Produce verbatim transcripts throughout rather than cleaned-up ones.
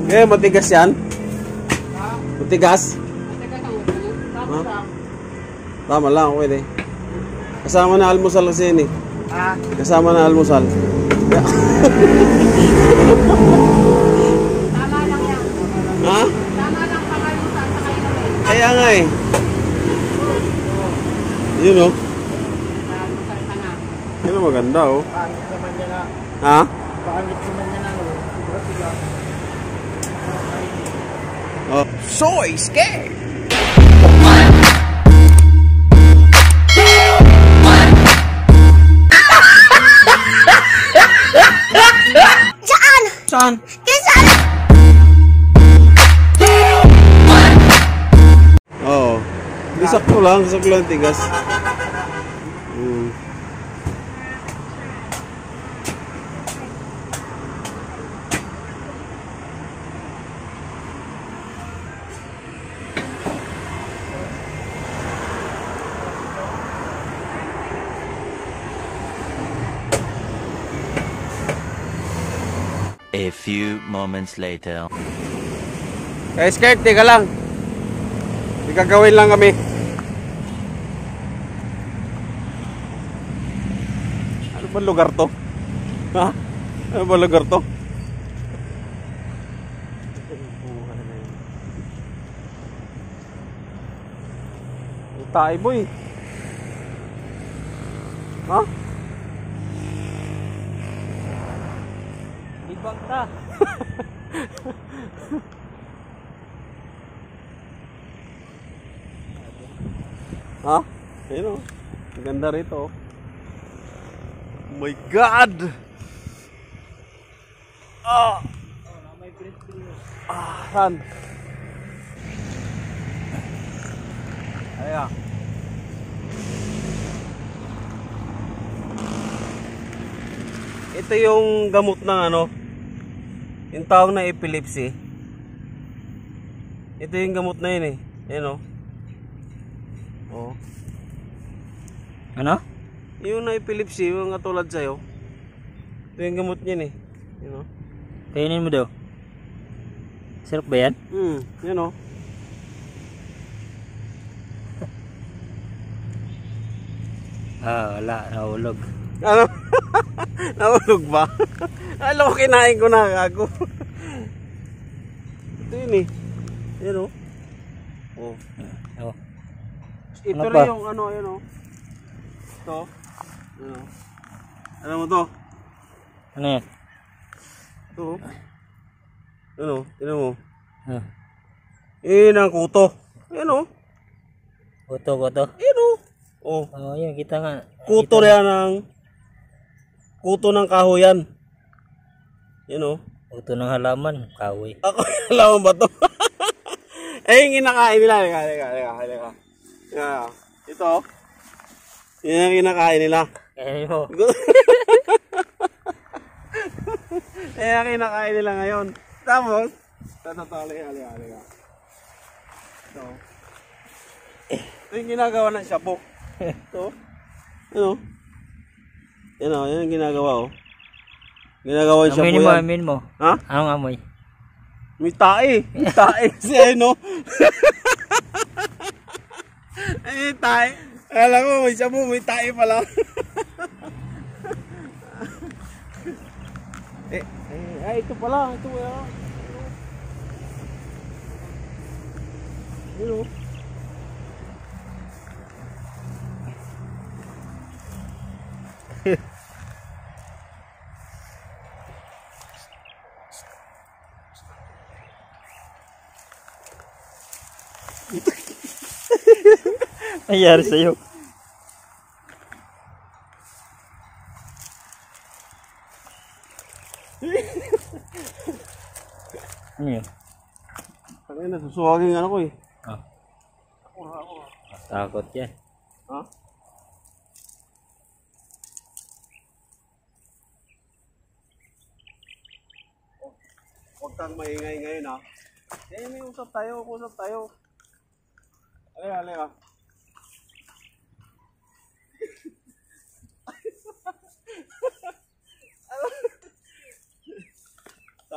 Eh, matigas yan? Matigas? Tama lang. Tama lang, okay din. Kasama na almusal kasi yun eh. Ha? Kasama na almusal. Tama lang yan. Ha? Tama lang pangalusan sa kayo namin. Kaya nga eh. Yun oh. Pangalusan ka na. Yun ang maganda oh. Pangit naman yan na. Ha? Pangit naman yan na. Siguro-siguro. Oh. Soy scared! Saan? Saan? Saan? Oo. Di sakto lang, sakto lang tigas. Hmm. A few moments later. Kaya scared, teka lang. May gagawin lang kami. Ano ba lugar to? Ha? Ano ba lugar to? Tayo boy. Ha? Ibang ta. Ha? Ayun o. Ang ganda rito. Oh my God! Ah! Ah, saan? Ayan. Ito yung gamot ng ano, yung tawag na epilepsy. Ito yung gamot na yun eh. Ayan o. Oh. Ano? Yung na epilepsy, yung katulad sa'yo. Ito yung gamot niyan eh. You know? Kainin mo daw. Sarap ba yan? Hmm, you know. Ah, wala. Nahulog. Ano? Nahulog ba? Alam ko, kinain ko na gago. Ito yun eh. You know. Oh. Oh. Eh, Ano pero pa? yung ano, yun oh. Ito. Ano? Alam mo to? Ano yan? Ito. Ano? Tinan mo. Ah. Yun ang kuto. Yan oh. Kuto, kuto. Yan oh. Oh. Oh, yun. Kita nga. Kuto Kita. yan ng kuto ng kahoyan. Yan oh. Kuto ng halaman. Kahoy. Ako, alam mo ba to? Eh, yung kinakain nila. Halika, halika, halika, halika. Yeah. Ito oh. Yan ang kinakain nila. Kainin mo. Yan ang kinakain nila ngayon. Tapos, tatatali, halika, halika. Ito. Ito yung ginagawa ng shabu. Ito. Ano? Yan o, yan yung ginagawa o. Ginagawa yung shabu Amoy mo, yan. amin mo. Ha? Anong amoy? May tae. May tae kasi ano. Ay, may tae. Alam mo, may shabu, may tae pala. eh, eh, ay, ito pala. Ito pala. Yun o. Nangyari sa'yo. Ano yun? Tangin na, susuwagin ano ko eh. Ah. Takot yan. Ha? Huwag kang maingay ngayon ha. Eh, may usap tayo, usap tayo. Alika, alika.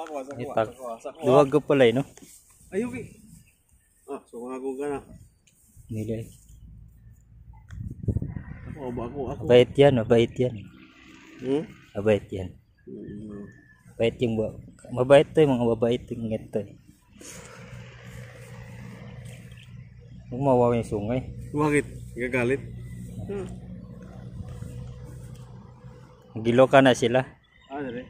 Sakuha, sakuha, Itak. sakuha, sakuha. Duwag ko pala eh, no? Ayuki. Ah, sukuha ko ka na. Nilay. Ako, ba ako, ako. Mabait yan, mabait yan. Hmm? Mabait yan. Hmm. Mabait yung ba... Mabait to yung mga mabait yung ganito eh. Huwag mawawa yung sungay. Bakit? Gagalit? Hmm. Gilo ka na sila. Ah, dali.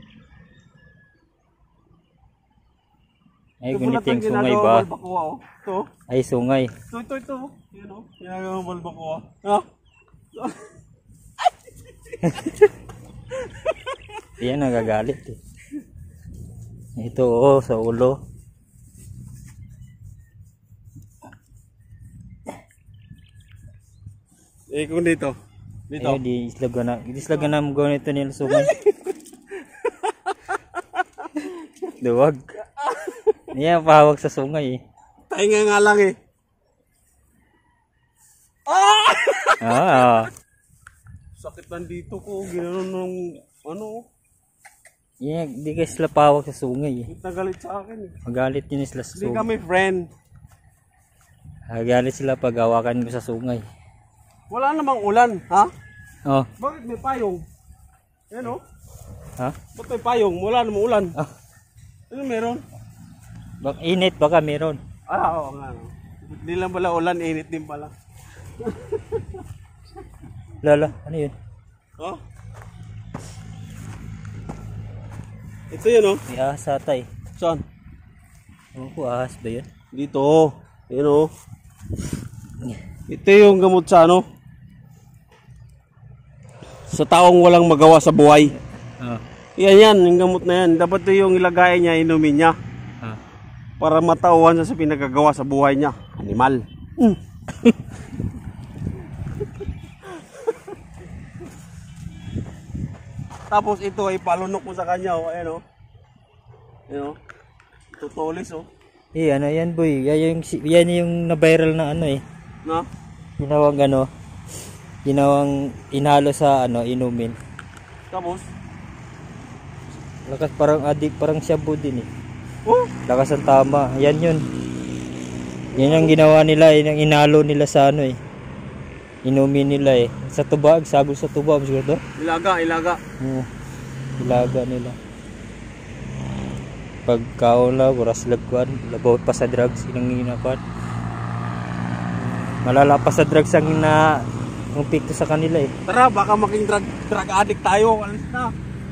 Ay, gunit yung sungay ba? Balbacoa, oh. Ito. Ay, sungay. Ito, ito, ito. Yan, oh. Ginagawang balbacoa. Ha? Yan, nagagalit eh. Ito, oh, sa ulo. Eh, kung dito. Dito. Ayun, di islagan na. Di islagan na mo gawin ito nila sungay. Duwag. Yan, pahawag sa sungay eh. Tainga nga lang eh. Ah! Ah, Sakit nandito ko. Ginanon ng ano. yan, di ka sila pahawag sa sungay eh. Nagalit sa akin eh. Magalit yun sila sa Hindi sungay. kami friend. Magalit sila pag hawakan mo sa sungay. Wala namang ulan, ha? Oh, Bakit may payong? Yan oh. ha? Ba't may payong? Wala namang ulan. Ah, Ano meron? bak init baka meron. Ah, oo nga. No. Hindi lang pala ulan, init din pala. Lala, ano yun? Oh? Ito yun oh. May ahas ata eh. Saan? Ano ko, ahas ba yun? Dito. Yun oh. Ito yung gamot sa ano? Sa taong walang magawa sa buhay. Ah, Yan yan, yung gamot na yan. Dapat ito yung ilagay niya, inumin niya. ah. Para matauhan siya sa pinagagawa sa buhay niya. Animal. Mm. Tapos ito ay palunok mo sa kanya. Oh. Ayan o. Oh. Ayan o. Oh. Tutulis o. Oh. Eh, ano yan boy? Yan yung, yan yung na-viral na ano eh. Na? Ginawang ano, ginawang inhalo sa ano, inumin. Tapos? Lakas parang adik, parang shabu din eh. Oh! Lakas ang tama. Yan yun. Yan ang ginawa nila, yan ang inhalo nila sa ano eh. Inumin nila eh. Sa tubag, sagol sa tubag. Siguro to? Ilaga, ilaga. Oo. Ilaga nila. Pagkaon na, buras lagkuan. Labaw pa sa drugs. Inang ginakuan. Malala pa sa drugs ang na umpikto sa kanila eh. Tara, baka maging drug, drug addict tayo. Alis na.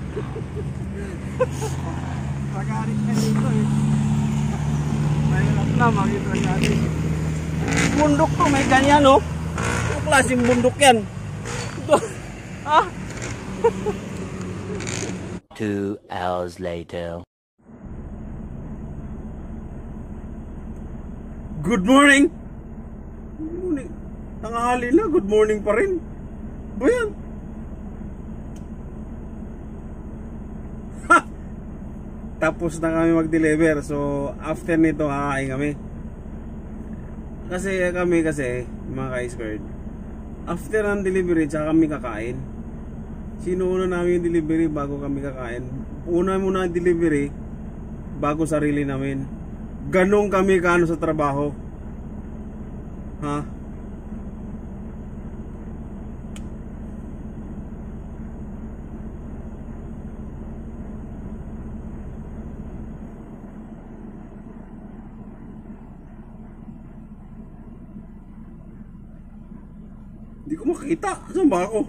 Drug addict tayo dito eh. Mahirap na maging drug addict. Bundok to, may ganyan oh. Anong klaseng bundok yan? Ito. Ah? Two hours later. Good morning! Good morning. Tanghali na, good morning pa rin. Ba yan? Ha! Tapos na kami mag-deliver. So, after nito, kakain kami. Kasi kami kasi, mga ka-squared, after ang delivery, tsaka kami kakain. Sinuuna namin yung delivery bago kami kakain. Una muna ang delivery, bago sarili namin. Ganong kami kaano sa trabaho. Ha? Hindi ko makita. Saan ba ako?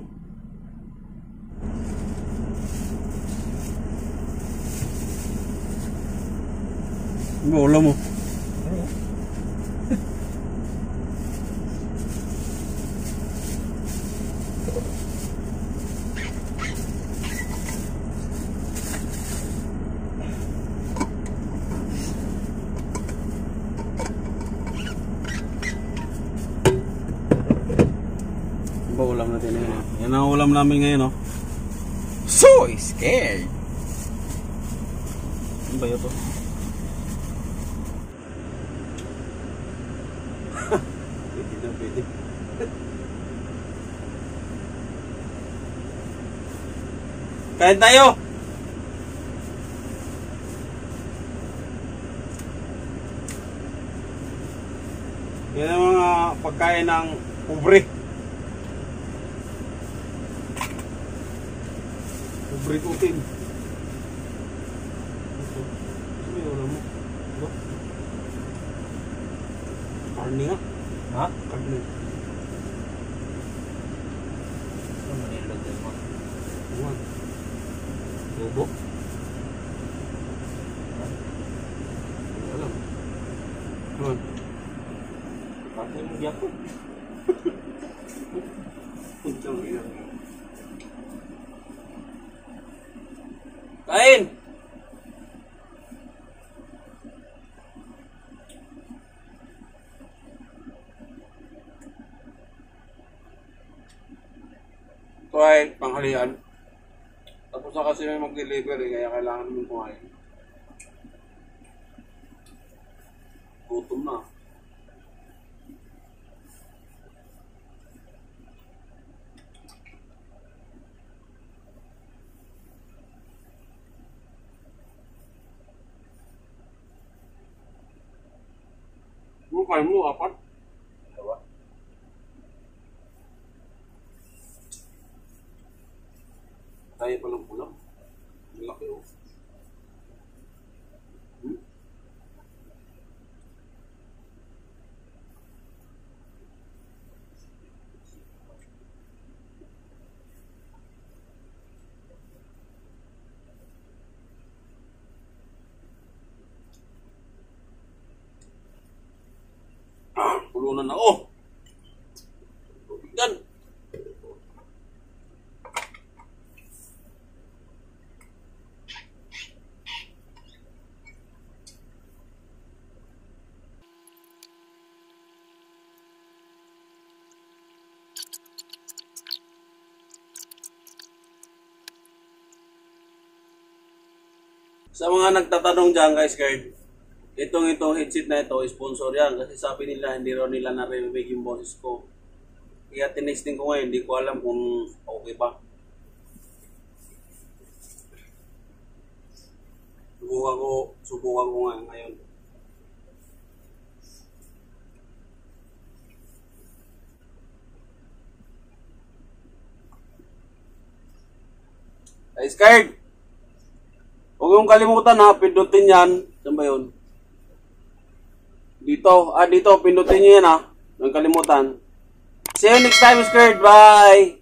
Bola mo. Ba ulam natin ngayon? Yan ang ulam namin ngayon, oh. So scared. Ano ba yun to? Pwede na, pwede. Kain tayo! Yan ang mga pagkain ng pobre. Pobre kutin. Karni nga. Ha? Karni. Ano nilagay mo? Buwan. Bubo? Hindi alam. Buwan. Bakit mo diyan? Puntang ina. Kain! Ito ay panghalian. Tapos na kasi may mag-deliver eh, kaya kailangan mong kumain. Gutom na. Ano kain mo, apat? Dalawa. Tayo pa lang pulang. Ang laki oh. Hmm? Ah, pulunan na oh! Yan! Sa mga nagtatanong dyan guys, guys, itong itong headset na ito, sponsor yan. Kasi sabi nila, hindi raw nila narinig yung boses ko. Kaya tinesting ko ngayon, hindi ko alam kung okay ba. Subukan ko, subukan ko nga ngayon. Guys, guys! Huwag yung kalimutan ha, pindutin yan. Saan ba yun? Dito. Ah, dito. Pindutin nyo yan ha. Huwag kalimutan. See you next time, Skirt. Bye!